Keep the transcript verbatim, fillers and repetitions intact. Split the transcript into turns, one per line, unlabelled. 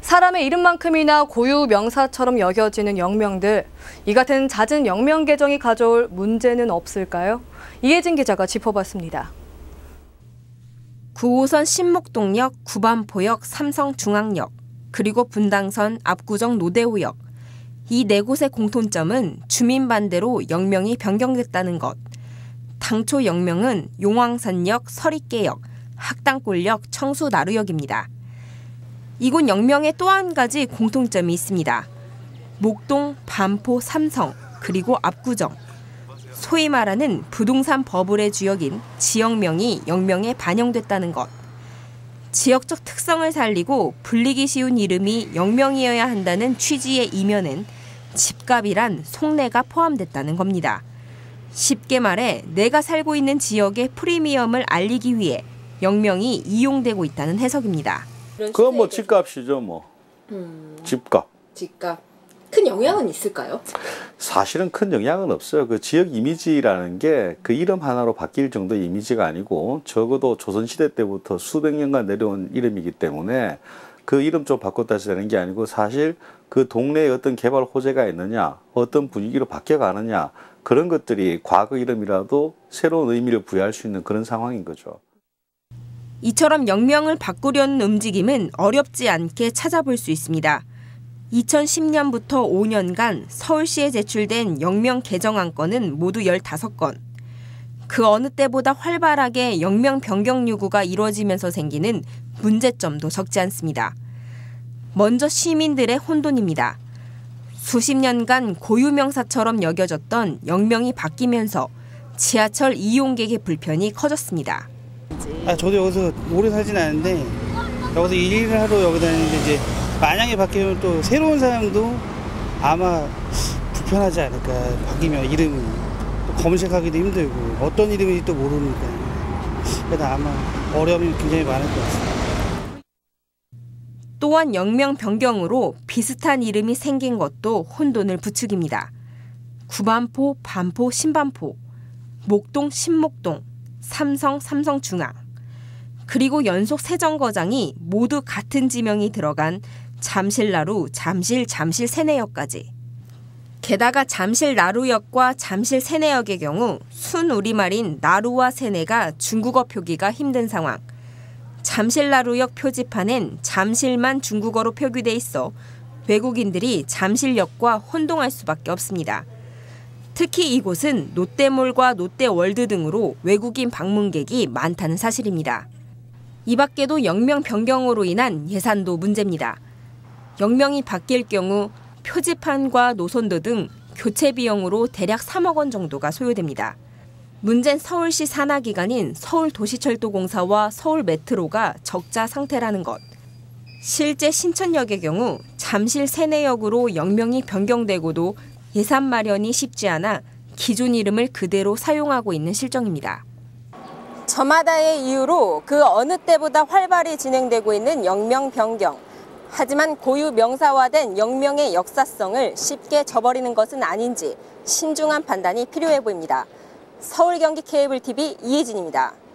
사람의 이름만큼이나 고유 명사처럼 여겨지는 영명들. 이 같은 잦은 영명 개정이 가져올 문제는 없을까요? 이혜진 기자가 짚어봤습니다.
구 호선 신목동역, 구반포역, 삼성중앙역, 그리고 분당선 압구정 노대호역. 이 네 곳의 공통점은 주민 반대로 영명이 변경됐다는 것. 당초 영명은 용왕산역, 서리깨역, 학당골역, 청수나루역입니다. 이곳 영명에 또 한 가지 공통점이 있습니다. 목동, 반포, 삼성, 그리고 압구정. 소위 말하는 부동산 버블의 주역인 지역명이 영명에 반영됐다는 것. 지역적 특성을 살리고 불리기 쉬운 이름이 영명이어야 한다는 취지의 이면엔 집값이란 속내가 포함됐다는 겁니다. 쉽게 말해 내가 살고 있는 지역의 프리미엄을 알리기 위해 영명이 이용되고 있다는 해석입니다.
그건 뭐 집값이죠, 뭐.
음,
집값.
집값. 큰 영향은 있을까요?
사실은 큰 영향은 없어요. 그 지역 이미지라는 게 그 이름 하나로 바뀔 정도의 이미지가 아니고 적어도 조선시대 때부터 수백 년간 내려온 이름이기 때문에 그 이름 좀 바꿨다 해서 되는 게 아니고 사실 그 동네에 어떤 개발 호재가 있느냐, 어떤 분위기로 바뀌어가느냐 그런 것들이 과거 이름이라도 새로운 의미를 부여할 수 있는 그런 상황인 거죠.
이처럼 영명을 바꾸려는 움직임은 어렵지 않게 찾아볼 수 있습니다. 이천십 년부터 오 년간 서울시에 제출된 영명 개정 안건은 모두 열다섯 건. 그 어느 때보다 활발하게 영명 변경 요구가 이루어지면서 생기는 문제점도 적지 않습니다. 먼저 시민들의 혼돈입니다. 수십 년간 고유명사처럼 여겨졌던 영명이 바뀌면서 지하철 이용객의 불편이 커졌습니다.
아, 저도 여기서 오래 살진 않은데 여기서 일을 하러 여기 다니는데 이제 만약에 바뀌면 또 새로운 사람도 아마 불편하지 않을까. 바뀌면 이름이 또 검색하기도 힘들고 어떤 이름인지 또 모르니까. 그래서 아마 어려움이 굉장히 많을 것 같습니다.
또한 영명 변경으로 비슷한 이름이 생긴 것도 혼돈을 부추깁니다. 구반포, 반포, 신반포, 목동, 신목동, 삼성, 삼성중앙, 그리고 연속 세 정거장이 모두 같은 지명이 들어간 잠실나루, 잠실, 잠실 세내역까지. 게다가 잠실 나루역과 잠실 세내역의 경우 순 우리말인 나루와 세내가 중국어 표기가 힘든 상황. 잠실 나루역 표지판엔 잠실만 중국어로 표기돼 있어 외국인들이 잠실역과 혼동할 수밖에 없습니다. 특히 이곳은 롯데몰과 롯데월드 등으로 외국인 방문객이 많다는 사실입니다. 이 밖에도 영명 변경으로 인한 예산도 문제입니다. 영명이 바뀔 경우 표지판과 노선도 등 교체 비용으로 대략 삼억 원 정도가 소요됩니다. 문제는 서울시 산하기관인 서울도시철도공사와 서울메트로가 적자 상태라는 것. 실제 신천역의 경우 잠실 세내역으로 영명이 변경되고도 예산 마련이 쉽지 않아 기존 이름을 그대로 사용하고 있는 실정입니다.
저마다의 이유로 그 어느 때보다 활발히 진행되고 있는 영명 변경. 하지만 고유 명사화된 영명의 역사성을 쉽게 저버리는 것은 아닌지 신중한 판단이 필요해 보입니다. 서울 경기 케이블 티비 이혜진입니다.